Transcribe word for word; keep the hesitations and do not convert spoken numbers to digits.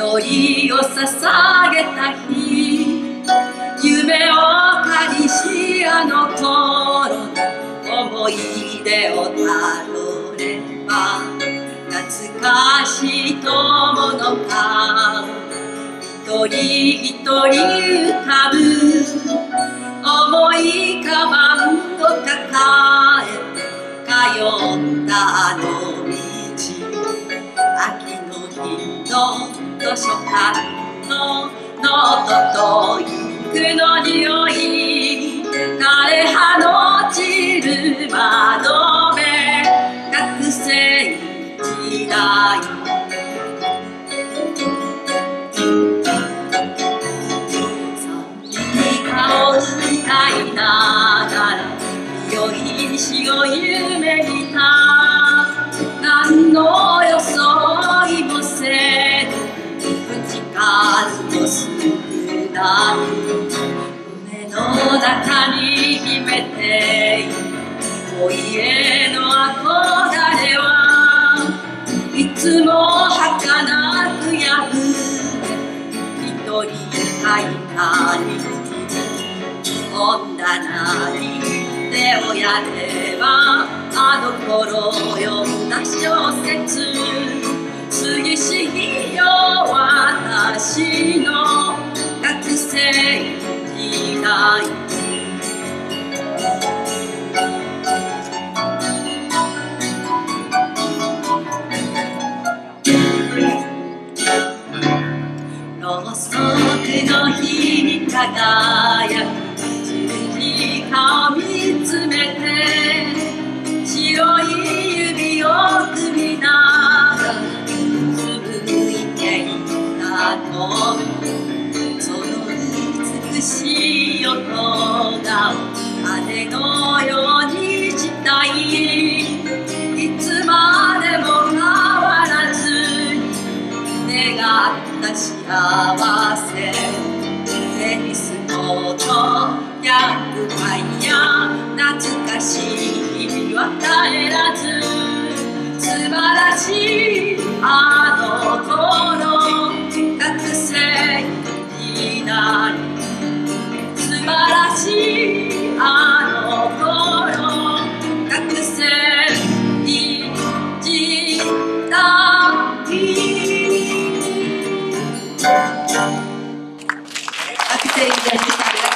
祈りを捧げた日、夢をかりしあの頃の思い出をたどれば、懐かしい友の顔一人一人浮かぶ。重いカバンを抱えて通ったあの道、秋の日の図書館のノートとインクの匂い、枯葉の散る窓辺、学生時代。歌いながら良い死を夢見た。何の装いもせず口数も少ない、胸の中に秘めている恋への憧れはいつも儚く破れ、一人書いた日記、本棚に手をやればあの頃読んだ小説、過ぎし日よ私の学生時代。ろうそくの火に輝く顔見つめて、白い指を組みながら紡いていったと、その美しい音が風のようにしたい。いつまでも変わらずに願った幸せ、テニスコート厄介や懐かしい日々は帰らず、素晴らしいあの頃学生時代、素晴らしいあの頃学生時代。学生時代でした。